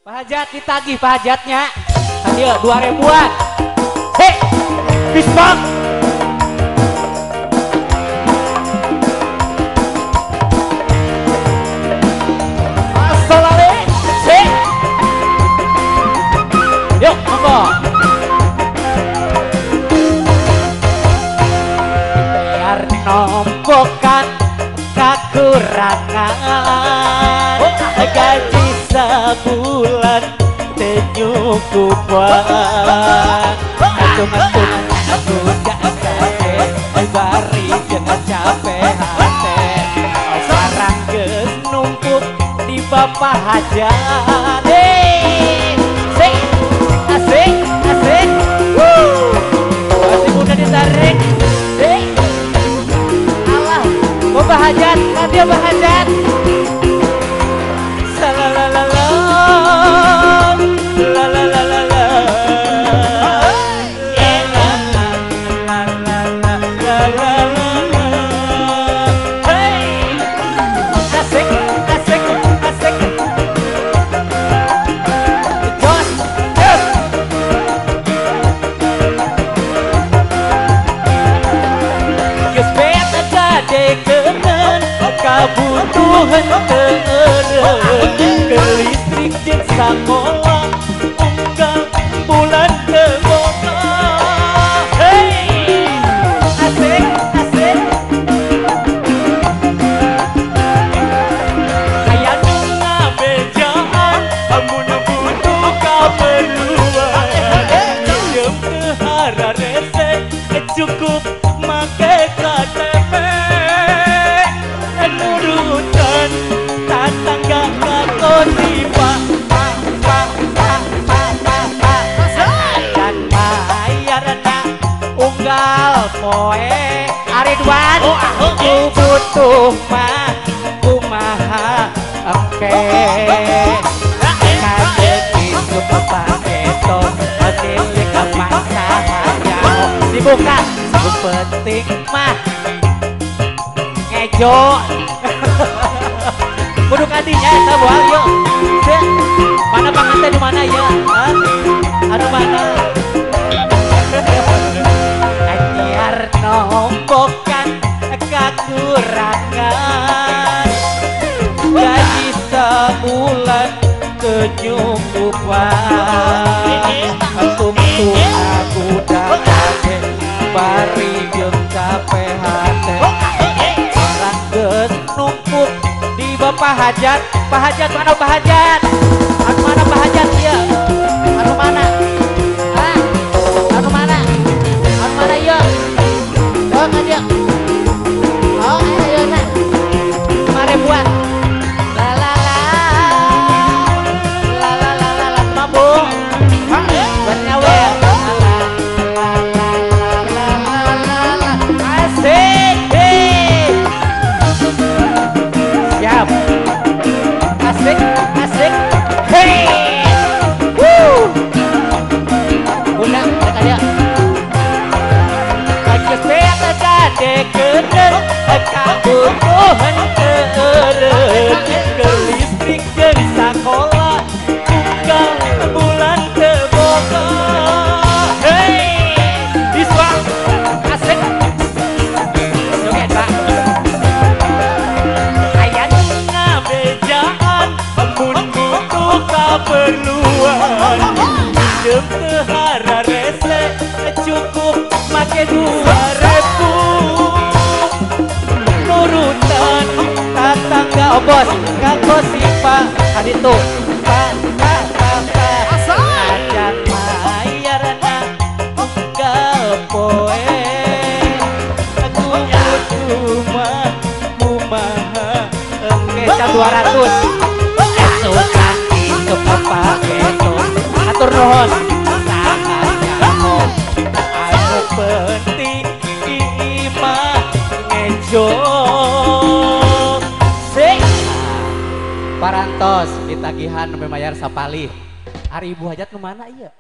Pak Hajat ditagih Pak Hajatnya. Ayo 2000-an. Hei, Bisbang. Asalale. Hei. Yuk, monggo. Biar nombokan kekurangan gaji sebulan tenyukupan hitung-hitungan aku gak capek bari jangan capek hati sarang genumpuk di Bapak Hajat. Asik asik asik masih muda ditarik. Alah Bapak Hajat dia Bapak Hajat. Kebutuhan teureun ke listrik jeung sakola unggal bulan teu boga. Hey, asik asik. Aya nu ngabejaan amun butuh kaperluan. Jeung teu hararese cukup make KTP. Nurutan tatangga kakosipa dan bayarna unggal poe Aridwan ku butuh mah kumaha engke kadek itu paketo milik mangsa hayao dibuka penting mah ngejo kudu kadinya eta bual yuk. Mana panganten di mana ya? Anu mana? Anyar nombokan kekurangan gaji sebulan kenyukupan tungtung aku dapake bari jeung capek hate orang geus numpuk di Bapak Hajat. Pak Hajat mana Pak Hajat? Anu mana Pak Hajat ya? Anu mana? Hah? Anu mana? Anu mana ya? Oh aja. Oh ayo na. Mari buat. La la la. La la la la la mambu. Hah? Buat nyawe. La la la la la la. Asik. Siap. Asik, asik. Hey. Woo. Bunda, dekat dia. Kaget beat gade keureun, kabutuhan teureun. Ke listrik jeung sakola unggal bulan teu boga. Hey. Biswa. Asik. Joget, Pak. Keperluan jeung teu hararese cukup make 2000 nurutan tatangga bos kakosipa kaditu acan mayarna unggal poe aku butuh mah kumaha engke 200 paketo atur nuhun sahajamu anu penting imah ngejo sik parantos ditagihan nembe mayar sapalih. Ari Ibu Hajat nu mana ieu?